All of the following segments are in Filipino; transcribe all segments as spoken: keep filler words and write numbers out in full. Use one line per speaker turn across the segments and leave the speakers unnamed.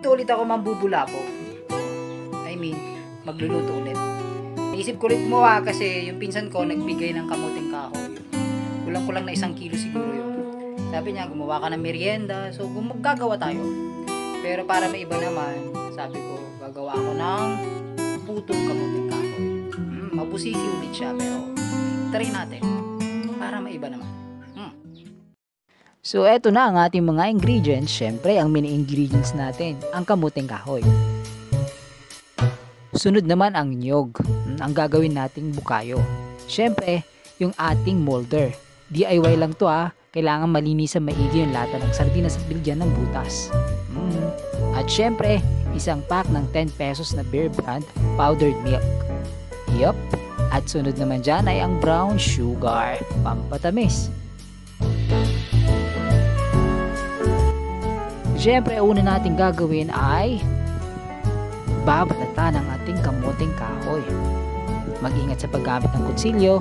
Ito ulit ako mambubulabo. I mean, magluluto ulit. Naisip ko ulit gumawa kasi yung pinsan ko nagbigay ng kamuting kahoy. Kulang-kulang na isang kilo siguro yun. Sabi niya, gumawa ka ng merienda. So, gumagagawa tayo. Pero para may iba naman, sabi ko, gagawa ako ng putong kamuting kahoy. Hmm, mabusisi ulit siya, pero try natin. Para may iba naman. Hmm. So, eto na ang ating mga ingredients. Siyempre, ang mini ingredients natin, ang kamuting kahoy. Sunod naman ang niyog. Ang gagawin nating bukayo. Siyempre, yung ating molder. D I Y lang to ah. Kailangan malinisan maigi yung lata ng sardinas at bilgyan ng butas. Mm. At siyempre, isang pack ng ten pesos na Bear Brand powdered milk. Yup. At sunod naman dyan ay ang brown sugar. Pampatamis. Siyempre, una natin gagawin ay babalatan ang ating kamuting kahoy. Mag-ingat sa paggamit ng kutsilyo.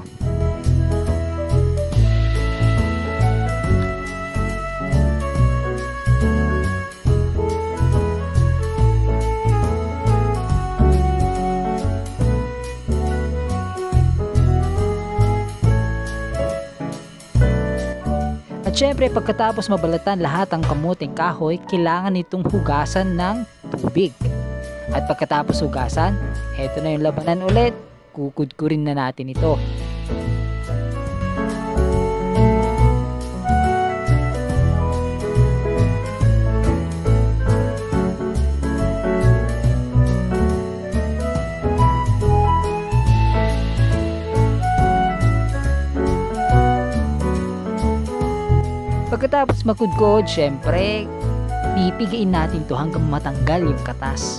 At syempre, pagkatapos mabalatan lahat ang kamuting kahoy, kailangan itong hugasan ng tubig. At pagkatapos hugasan, eto na yung labanan ulit. Kukudkurin na natin ito. Pagkatapos makudkod, syempre, pipigain natin to hanggang matanggal yung katas.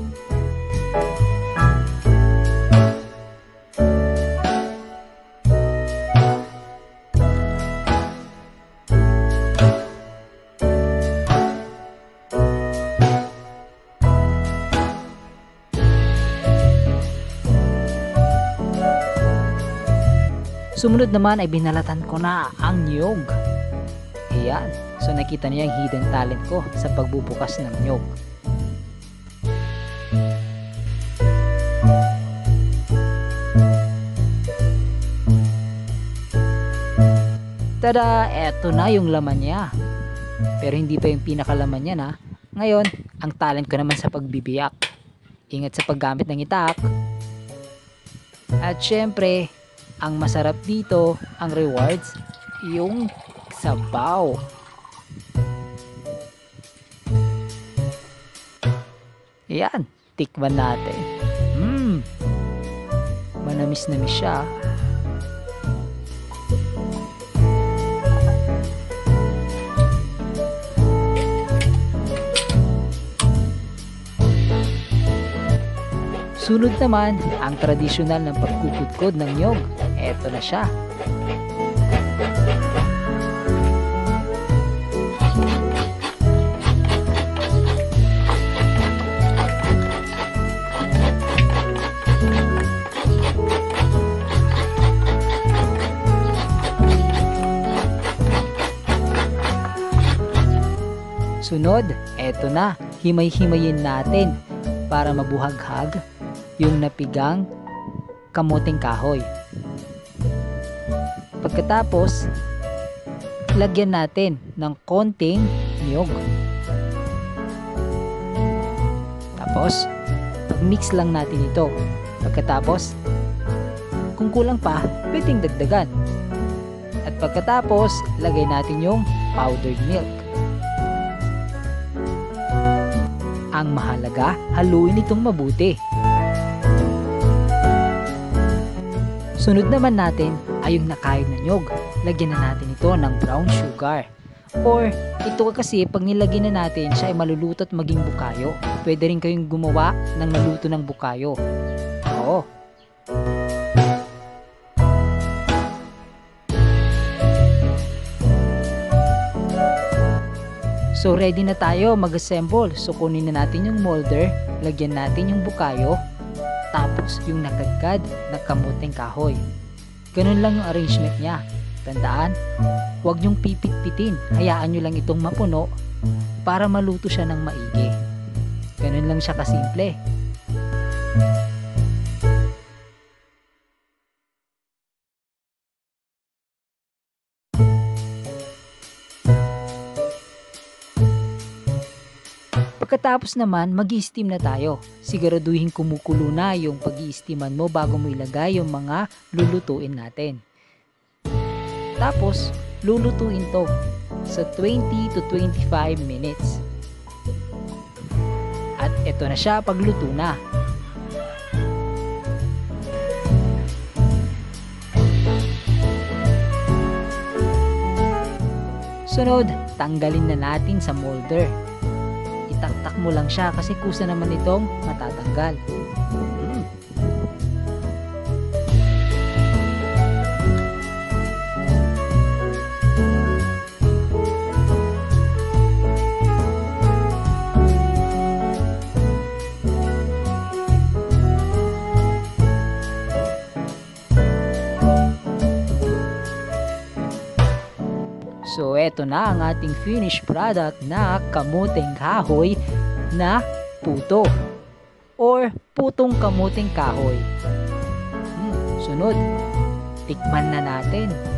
Sumunod naman ay binalatan ko na ang niyog. Ayan. So nakita niyo yung hidden talent ko sa pagbubukas ng niyog. Tada! Eto na yung laman niya. Pero hindi pa yung pinakalaman niya na. Ngayon, ang talent ko naman sa pagbibiyak. Ingat sa paggamit ng itak. At syempre, ang masarap dito, ang rewards, yung sabaw. Yan, tikman natin. Mmm, manamis-namis siya. Sunod naman, ang tradisyonal ng pagkukudkod ng niyog. Eto na siya. Sunod, eto na. Himay-himayin natin para mabuhaghag yung napigang kamuting kahoy. Pagkatapos, lagyan natin ng konting niyog. Tapos, mix lang natin ito. Pagkatapos, kung kulang pa, pwedeng dagdagan. At pagkatapos, lagay natin yung powdered milk. Ang mahalaga, haluin itong mabuti. Sunod naman natin ay yung nakayod na niyog. Lagyan na natin ito ng brown sugar. Or ito kasi pag nilagay na natin siya ay maluluto at maging bukayo. Pwede rin kayong gumawa ng naluto ng bukayo. Oo. So ready na tayo mag-assemble. So kunin na natin yung molder, lagyan natin yung bukayo, tapos yung nakagkad na kamuting kahoy. Ganun lang yung arrangement niya. Tandaan, huwag nyong pipit-pitin. Hayaan nyo lang itong mapuno para maluto siya ng maigi. Ganun lang siya kasimple. Pagkatapos naman, mag-i-steam na tayo. Siguraduhin kumukulo na yung pag-i-steaman mo bago mo ilagay yung mga lulutuin natin. Tapos, lulutuin to sa twenty to twenty-five minutes. At eto na siya pagluto na. Sunod, tanggalin na natin sa molder. Itaktak mo lang siya kasi kusa naman itong matatanggal. Hmm. So, eto na ang ating finished product na kamuteng kahoy na puto or putong kamuteng kahoy. Hmm, sunod, tikman na natin.